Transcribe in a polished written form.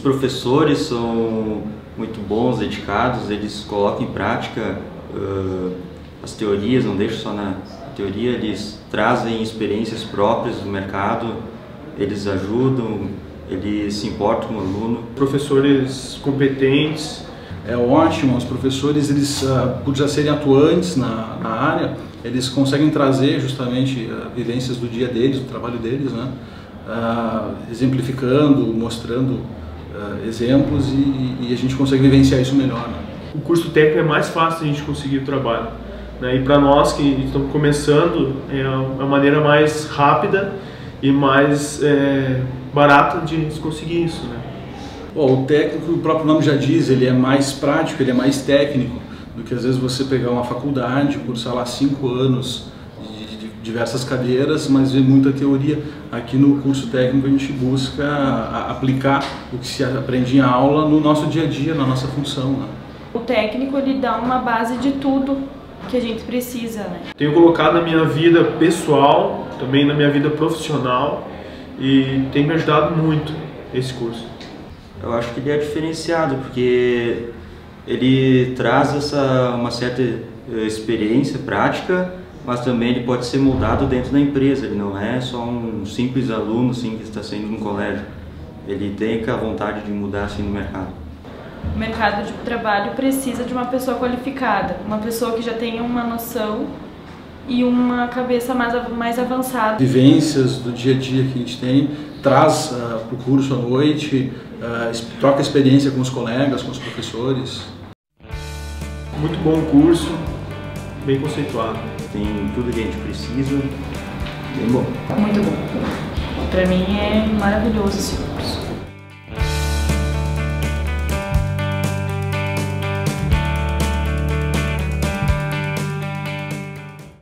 professores são muito bons, dedicados, eles colocam em prática as teorias, não deixam só na teoria, eles trazem experiências próprias do mercado, eles ajudam, eles se importam com o aluno. Professores competentes. É ótimo, os professores, eles, por já serem atuantes na área, eles conseguem trazer justamente vivências do dia deles, do trabalho deles, né? Exemplificando, mostrando exemplos e a gente consegue vivenciar isso melhor, né? O curso técnico é mais fácil a gente conseguir o trabalho, né? E para nós que estamos começando, é a maneira mais rápida e mais barata de conseguir isso, né? Bom, o técnico, o próprio nome já diz, ele é mais prático, ele é mais técnico do que às vezes você pegar uma faculdade, cursar lá 5 anos de diversas cadeiras, mas ver muita teoria. Aqui no curso técnico a gente busca aplicar o que se aprende em aula no nosso dia a dia, na nossa função, né? O técnico, ele dá uma base de tudo que a gente precisa, né? Tenho colocado na minha vida pessoal, também na minha vida profissional, e tem me ajudado muito esse curso. Eu acho que ele é diferenciado porque ele traz uma certa experiência prática, mas também ele pode ser moldado dentro da empresa. Ele não é só um simples aluno assim, que está saindo de um colégio. Ele tem a vontade de mudar assim, no mercado. O mercado de trabalho precisa de uma pessoa qualificada, uma pessoa que já tenha uma noção e uma cabeça mais avançada. Vivências do dia a dia que a gente tem, traz para o curso à noite, troca experiência com os colegas, com os professores. Muito bom o curso, bem conceituado. Tem tudo que a gente precisa, bem bom. Muito bom. Para mim é maravilhoso esse curso.